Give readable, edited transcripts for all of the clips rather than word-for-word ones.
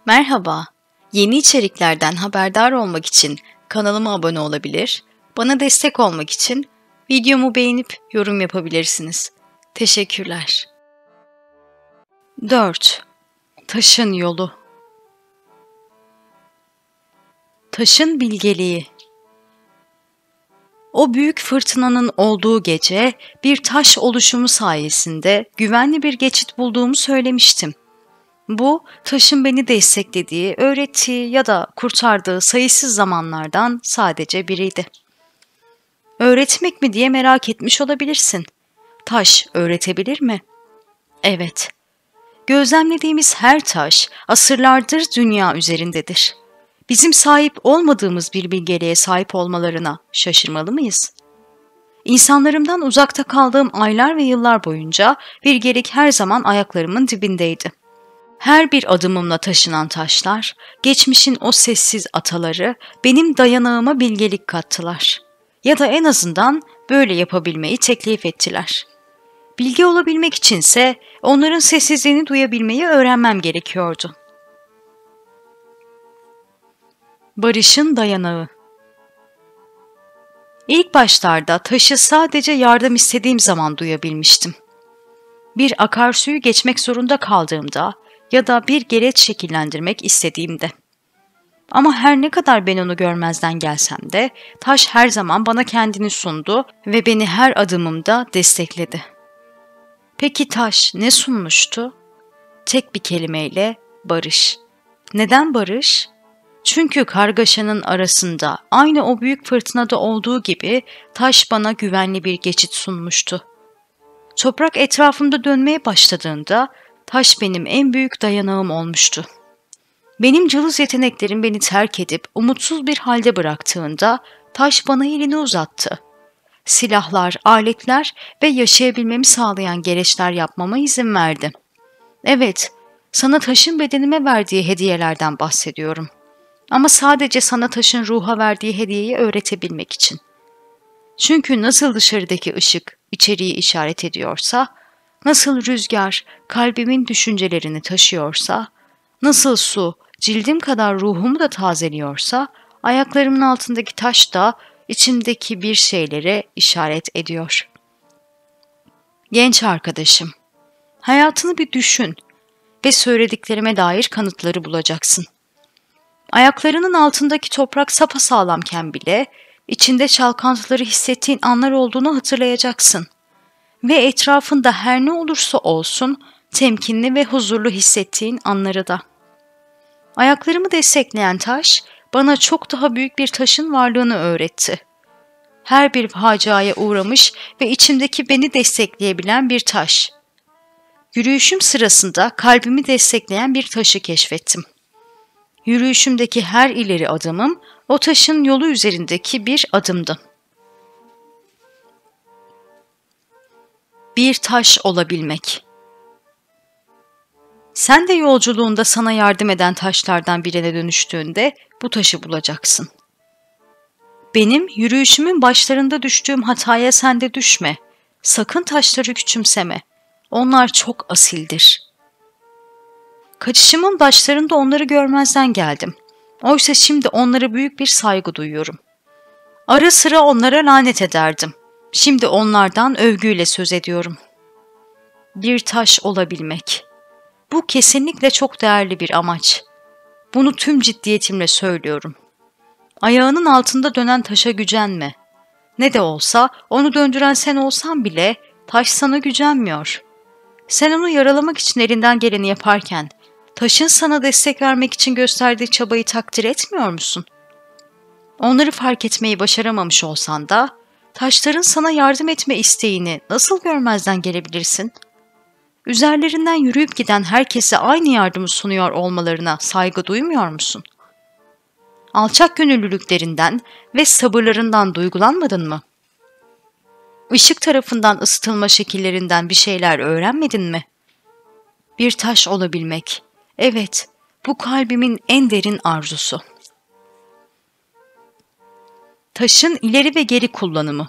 Merhaba. Yeni içeriklerden haberdar olmak için kanalıma abone olabilir, bana destek olmak için videomu beğenip yorum yapabilirsiniz. Teşekkürler. 4. Taşın yolu. Taşın bilgeliği. O büyük fırtınanın olduğu gece bir taş oluşumu sayesinde güvenli bir geçit bulduğumu söylemiştim. Bu, taşın beni desteklediği, öğrettiği ya da kurtardığı sayısız zamanlardan sadece biriydi. Öğretmek mi diye merak etmiş olabilirsin. Taş öğretebilir mi? Evet. Gözlemlediğimiz her taş asırlardır dünya üzerindedir. Bizim sahip olmadığımız bir bilgeliğe sahip olmalarına şaşırmalı mıyız? İnsanlarımdan uzakta kaldığım aylar ve yıllar boyunca bilgelik her zaman ayaklarımın dibindeydi. Her bir adımımla taşınan taşlar, geçmişin o sessiz ataları benim dayanağıma bilgelik kattılar. Ya da en azından böyle yapabilmeyi teklif ettiler. Bilge olabilmek içinse onların sessizliğini duyabilmeyi öğrenmem gerekiyordu. Barışın dayanağı. İlk başlarda taşı sadece yardım istediğim zaman duyabilmiştim. Bir akarsuyu geçmek zorunda kaldığımda ya da bir gereç şekillendirmek istediğimde. Ama her ne kadar ben onu görmezden gelsem de taş her zaman bana kendini sundu ve beni her adımımda destekledi. Peki taş ne sunmuştu? Tek bir kelimeyle barış. Neden barış? Çünkü kargaşanın arasında aynı o büyük fırtınada olduğu gibi taş bana güvenli bir geçit sunmuştu. Toprak etrafımda dönmeye başladığında taş benim en büyük dayanağım olmuştu. Benim cılız yeteneklerim beni terk edip umutsuz bir halde bıraktığında taş bana elini uzattı. Silahlar, aletler ve yaşayabilmemi sağlayan gereçler yapmama izin verdi. Evet, sana taşın bedenime verdiği hediyelerden bahsediyorum. Ama sadece sana taşın ruha verdiği hediyeyi öğretebilmek için. Çünkü nasıl dışarıdaki ışık içeriği işaret ediyorsa, nasıl rüzgar kalbimin düşüncelerini taşıyorsa, nasıl su cildim kadar ruhumu da tazeliyorsa, ayaklarımın altındaki taş da içimdeki bir şeylere işaret ediyor. Genç arkadaşım, hayatını bir düşün ve söylediklerime dair kanıtları bulacaksın. Ayaklarının altındaki toprak sapasağlamken bile içinde çalkantıları hissettiğin anlar olduğunu hatırlayacaksın. Ve etrafında her ne olursa olsun temkinli ve huzurlu hissettiğin anları da. Ayaklarımı destekleyen taş bana çok daha büyük bir taşın varlığını öğretti. Her bir faciaya uğramış ve içimdeki beni destekleyebilen bir taş. Yürüyüşüm sırasında kalbimi destekleyen bir taşı keşfettim. Yürüyüşümdeki her ileri adımım o taşın yolu üzerindeki bir adımdı. Bir taş olabilmek. Sen de yolculuğunda sana yardım eden taşlardan birine dönüştüğünde bu taşı bulacaksın. Benim yürüyüşümün başlarında düştüğüm hataya sen de düşme. Sakın taşları küçümseme. Onlar çok asildir. Kaçışımın başlarında onları görmezden geldim. Oysa şimdi onlara büyük bir saygı duyuyorum. Ara sıra onlara lanet ederdim. Şimdi onlardan övgüyle söz ediyorum. Bir taş olabilmek. Bu kesinlikle çok değerli bir amaç. Bunu tüm ciddiyetimle söylüyorum. Ayağının altında dönen taşa gücenme. Ne de olsa onu döndüren sen olsan bile taş sana gücenmiyor. Sen onu yaralamak için elinden geleni yaparken taşın sana destek vermek için gösterdiği çabayı takdir etmiyor musun? Onları fark etmeyi başaramamış olsan da taşların sana yardım etme isteğini nasıl görmezden gelebilirsin? Üzerlerinden yürüyüp giden herkese aynı yardımı sunuyor olmalarına saygı duymuyor musun? Alçak gönüllülüklerinden ve sabırlarından duygulanmadın mı? Işık tarafından ısıtılma şekillerinden bir şeyler öğrenmedin mi? Bir taş olabilmek. Evet, bu kalbimin en derin arzusu. Taşın ileri ve geri kullanımı.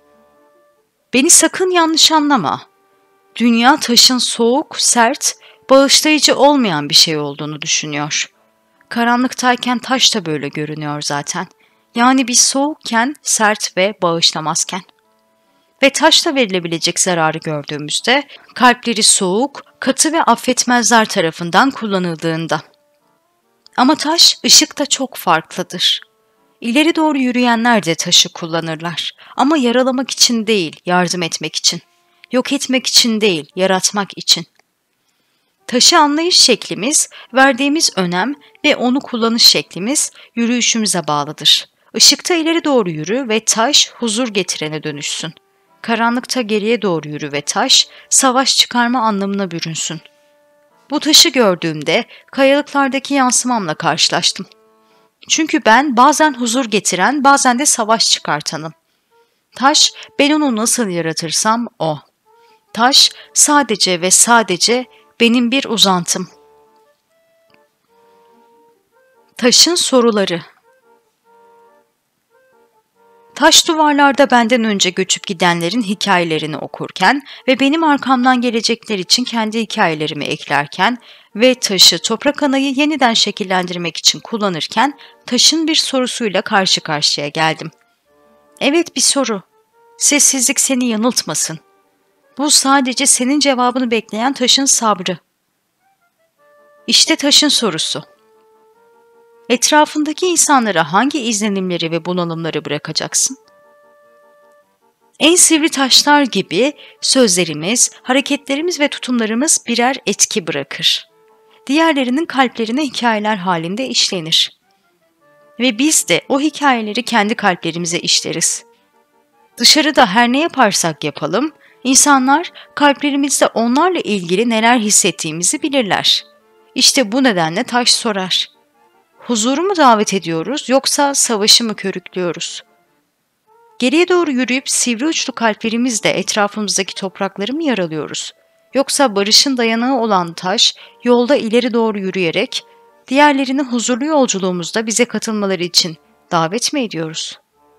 Beni sakın yanlış anlama. Dünya taşın soğuk, sert, bağışlayıcı olmayan bir şey olduğunu düşünüyor. Karanlıktayken taş da böyle görünüyor zaten. Yani biz soğukken, sert ve bağışlamazken. Ve taşla verilebilecek zararı gördüğümüzde, kalpleri soğuk, katı ve affetmezler tarafından kullanıldığında. Ama taş, ışıkta çok farklıdır. İleri doğru yürüyenler de taşı kullanırlar. Ama yaralamak için değil, yardım etmek için. Yok etmek için değil, yaratmak için. Taşı anlayış şeklimiz, verdiğimiz önem ve onu kullanış şeklimiz yürüyüşümüze bağlıdır. Işıkta ileri doğru yürü ve taş huzur getirene dönüşsün. Karanlıkta geriye doğru yürü ve taş savaş çıkarma anlamına bürünsün. Bu taşı gördüğümde kayalıklardaki yansımamla karşılaştım. Çünkü ben bazen huzur getiren, bazen de savaş çıkartanım. Taş, ben onu nasıl yaratırsam o. Taş, sadece ve sadece benim bir uzantım. Taşın soruları. Taş duvarlarda benden önce göçüp gidenlerin hikayelerini okurken ve benim arkamdan gelecekler için kendi hikayelerimi eklerken ve taşı toprak anayı yeniden şekillendirmek için kullanırken taşın bir sorusuyla karşı karşıya geldim. Evet, bir soru. Sessizlik seni yanıltmasın. Bu sadece senin cevabını bekleyen taşın sabrı. İşte taşın sorusu. Etrafındaki insanlara hangi izlenimleri ve bunalımları bırakacaksın? En sivri taşlar gibi sözlerimiz, hareketlerimiz ve tutumlarımız birer etki bırakır. Diğerlerinin kalplerine hikayeler halinde işlenir. Ve biz de o hikayeleri kendi kalplerimize işleriz. Dışarıda her ne yaparsak yapalım, insanlar kalplerimizde onlarla ilgili neler hissettiğimizi bilirler. İşte bu nedenle taş sorar. Huzuru mu davet ediyoruz yoksa savaşı mı körüklüyoruz? Geriye doğru yürüyüp sivri uçlu kalplerimizle etrafımızdaki toprakları mı yaralıyoruz? Yoksa barışın dayanağı olan taş, yolda ileri doğru yürüyerek diğerlerini huzurlu yolculuğumuzda bize katılmaları için davet mi ediyoruz?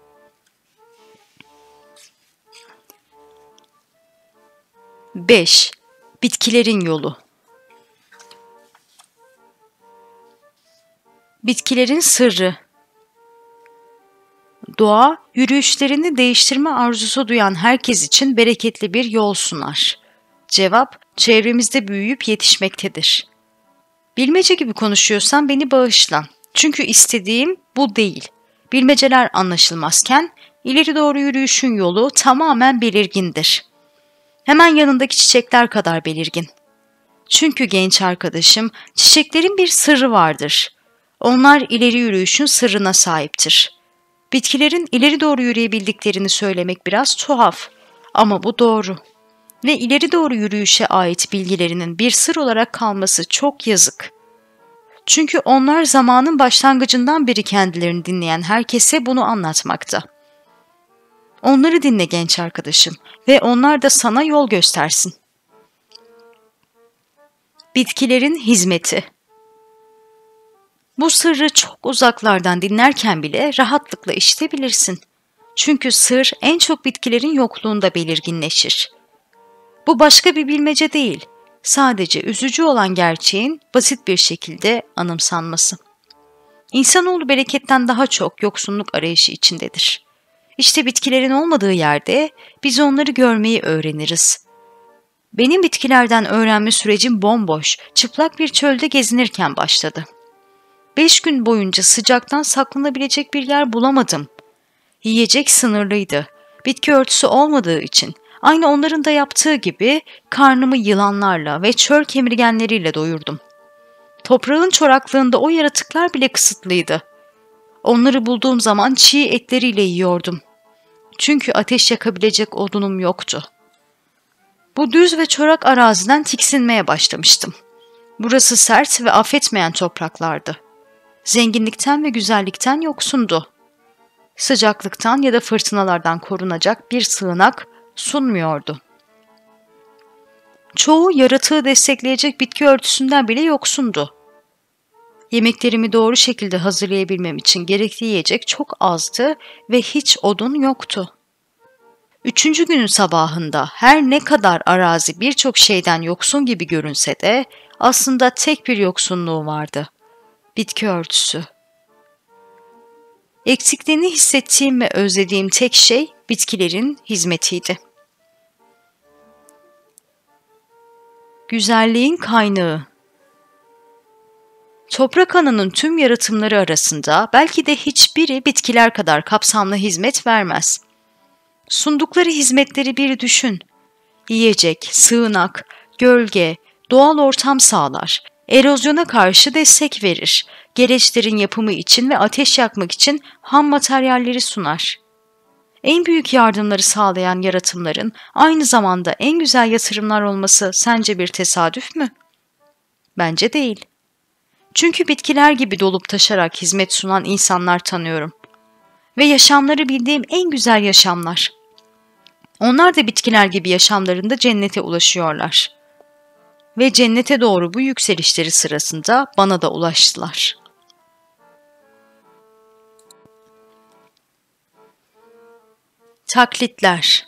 Beş. Bitkilerin yolu. Bitkilerin sırrı. Doğa, yürüyüşlerini değiştirme arzusu duyan herkes için bereketli bir yol sunar. Cevap, çevremizde büyüyüp yetişmektedir. Bilmece gibi konuşuyorsan beni bağışla. Çünkü istediğim bu değil. Bilmeceler anlaşılmazken, ileri doğru yürüyüşün yolu tamamen belirgindir. Hemen yanındaki çiçekler kadar belirgin. Çünkü genç arkadaşım, çiçeklerin bir sırrı vardır. Onlar ileri yürüyüşün sırrına sahiptir. Bitkilerin ileri doğru yürüyebildiklerini söylemek biraz tuhaf ama bu doğru. Ve ileri doğru yürüyüşe ait bilgilerinin bir sır olarak kalması çok yazık. Çünkü onlar zamanın başlangıcından beri kendilerini dinleyen herkese bunu anlatmakta. Onları dinle genç arkadaşım ve onlar da sana yol göstersin. Bitkilerin hizmeti. Bu sırrı çok uzaklardan dinlerken bile rahatlıkla işitebilirsin. Çünkü sır en çok bitkilerin yokluğunda belirginleşir. Bu başka bir bilmece değil, sadece üzücü olan gerçeğin basit bir şekilde anımsanması. İnsanoğlu bereketten daha çok yoksunluk arayışı içindedir. İşte bitkilerin olmadığı yerde biz onları görmeyi öğreniriz. Benim bitkilerden öğrenme sürecim bomboş, çıplak bir çölde gezinirken başladı. 5 gün boyunca sıcaktan saklanabilecek bir yer bulamadım. Yiyecek sınırlıydı. Bitki örtüsü olmadığı için aynı onların da yaptığı gibi karnımı yılanlarla ve çöl kemirgenleriyle doyurdum. Toprağın çoraklığında o yaratıklar bile kısıtlıydı. Onları bulduğum zaman çiğ etleriyle yiyordum. Çünkü ateş yakabilecek odunum yoktu. Bu düz ve çorak araziden tiksinmeye başlamıştım. Burası sert ve affetmeyen topraklardı. Zenginlikten ve güzellikten yoksundu. Sıcaklıktan ya da fırtınalardan korunacak bir sığınak sunmuyordu. Çoğu yaratığı destekleyecek bitki örtüsünden bile yoksundu. Yemeklerimi doğru şekilde hazırlayabilmem için gerekli yiyecek çok azdı ve hiç odun yoktu. 3. günün sabahında her ne kadar arazi birçok şeyden yoksun gibi görünse de aslında tek bir yoksunluğu vardı. Bitki örtüsü. Eksikliğini hissettiğim ve özlediğim tek şey bitkilerin hizmetiydi. Güzelliğin kaynağı. Toprak ananın tüm yaratımları arasında belki de hiçbiri bitkiler kadar kapsamlı hizmet vermez. Sundukları hizmetleri bir düşün. Yiyecek, sığınak, gölge, doğal ortam sağlar. Erozyona karşı destek verir. Gereçlerin yapımı için ve ateş yakmak için ham materyalleri sunar. En büyük yardımları sağlayan yaratımların aynı zamanda en güzel yatırımlar olması sence bir tesadüf mü? Bence değil. Çünkü bitkiler gibi dolup taşarak hizmet sunan insanlar tanıyorum. Ve yaşamları bildiğim en güzel yaşamlar. Onlar da bitkiler gibi yaşamlarında cennete ulaşıyorlar. Ve cennete doğru bu yükselişleri sırasında bana da ulaştılar. Taklitler.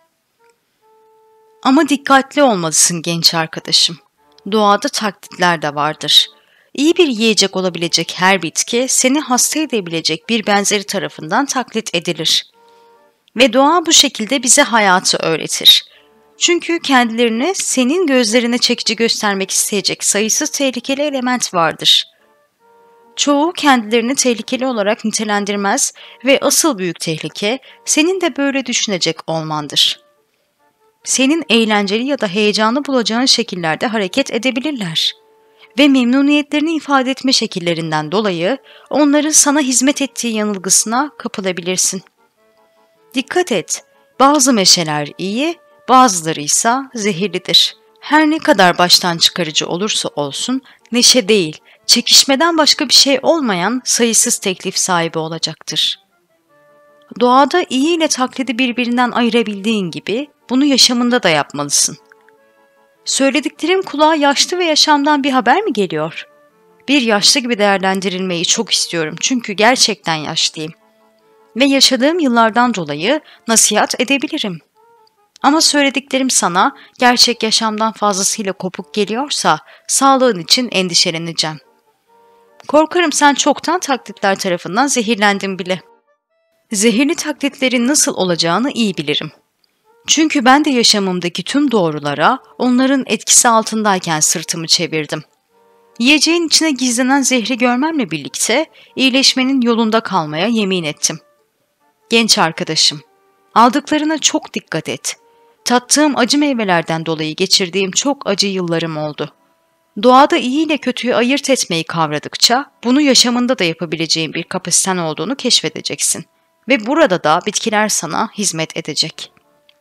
Ama dikkatli olmalısın genç arkadaşım. Doğada taklitler de vardır. İyi bir yiyecek olabilecek her bitki seni hasta edebilecek bir benzeri tarafından taklit edilir. Ve doğa bu şekilde bize hayatı öğretir. Çünkü kendilerini senin gözlerine çekici göstermek isteyecek sayısız tehlikeli element vardır. Çoğu kendilerini tehlikeli olarak nitelendirmez ve asıl büyük tehlike senin de böyle düşünecek olmandır. Senin eğlenceli ya da heyecanlı bulacağın şekillerde hareket edebilirler ve memnuniyetlerini ifade etme şekillerinden dolayı onların sana hizmet ettiği yanılgısına kapılabilirsin. Dikkat et, bazı meşeler iyi, bazıları ise zehirlidir. Her ne kadar baştan çıkarıcı olursa olsun, neşe değil, çekişmeden başka bir şey olmayan sayısız teklif sahibi olacaktır. Doğada iyi ile taklidi birbirinden ayırabildiğin gibi bunu yaşamında da yapmalısın. Söylediklerim kulağa yaşlı ve yaşamdan bir haber mi geliyor? Bir yaşlı gibi değerlendirilmeyi çok istiyorum çünkü gerçekten yaşlıyım. Ve yaşadığım yıllardan dolayı nasihat edebilirim. Ama söylediklerim sana gerçek yaşamdan fazlasıyla kopuk geliyorsa sağlığın için endişeleneceğim. Korkarım sen çoktan taklitler tarafından zehirlendin bile. Zehirli taklitlerin nasıl olacağını iyi bilirim. Çünkü ben de yaşamımdaki tüm doğrulara onların etkisi altındayken sırtımı çevirdim. Yiyeceğin içine gizlenen zehri görmemle birlikte iyileşmenin yolunda kalmaya yemin ettim. Genç arkadaşım, aldıklarına çok dikkat et. Tattığım acı meyvelerden dolayı geçirdiğim çok acı yıllarım oldu. Doğada iyi ile kötüyü ayırt etmeyi kavradıkça bunu yaşamında da yapabileceğin bir kapasiten olduğunu keşfedeceksin. Ve burada da bitkiler sana hizmet edecek.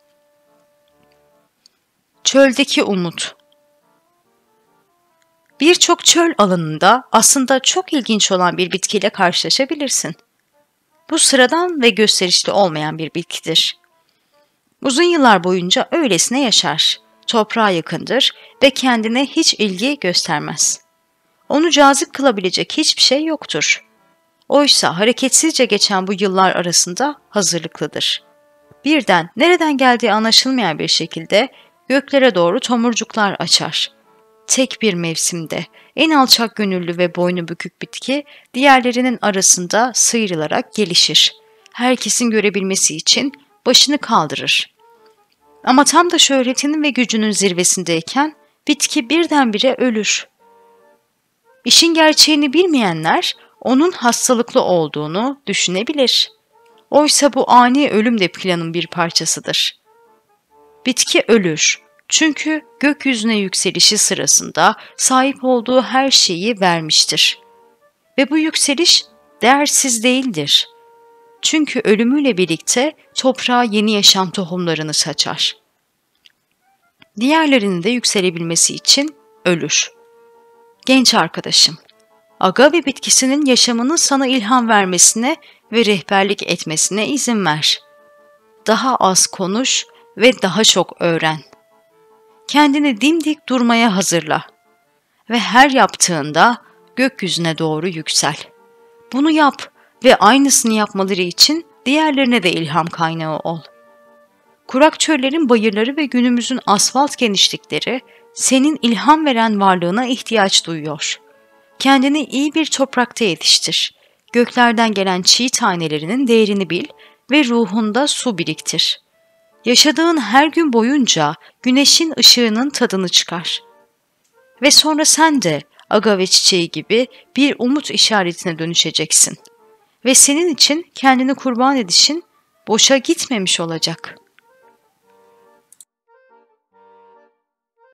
Çöldeki umut. Birçok çöl alanında aslında çok ilginç olan bir bitkiyle karşılaşabilirsin. Bu sıradan ve gösterişli olmayan bir bitkidir. Uzun yıllar boyunca öylesine yaşar, toprağa yakındır ve kendine hiç ilgi göstermez. Onu cazip kılabilecek hiçbir şey yoktur. Oysa hareketsizce geçen bu yıllar arasında hazırlıklıdır. Birden nereden geldiği anlaşılmayan bir şekilde göklere doğru tomurcuklar açar. Tek bir mevsimde en alçak gönüllü ve boynu bükük bitki diğerlerinin arasında sıyrılarak gelişir. Herkesin görebilmesi için başını kaldırır. Ama tam da şöhretinin ve gücünün zirvesindeyken bitki birdenbire ölür. İşin gerçeğini bilmeyenler onun hastalıklı olduğunu düşünebilir. Oysa bu ani ölüm de planın bir parçasıdır. Bitki ölür. Çünkü gökyüzüne yükselişi sırasında sahip olduğu her şeyi vermiştir. Ve bu yükseliş değersiz değildir. Çünkü ölümüyle birlikte toprağa yeni yaşam tohumlarını saçar. Diğerlerinin de yükselebilmesi için ölür. Genç arkadaşım, agave bitkisinin yaşamının sana ilham vermesine ve rehberlik etmesine izin ver. Daha az konuş ve daha çok öğren. Kendini dimdik durmaya hazırla ve her yaptığında gökyüzüne doğru yüksel. Bunu yap ve aynısını yapmaları için diğerlerine de ilham kaynağı ol. Kurak çöllerin bayırları ve günümüzün asfalt genişlikleri senin ilham veren varlığına ihtiyaç duyuyor. Kendini iyi bir toprakta yetiştir. Göklerden gelen çiğ tanelerinin değerini bil ve ruhunda su biriktir. Yaşadığın her gün boyunca güneşin ışığının tadını çıkar. Ve sonra sen de agave çiçeği gibi bir umut işaretine dönüşeceksin. Ve senin için kendini kurban edişin boşa gitmemiş olacak.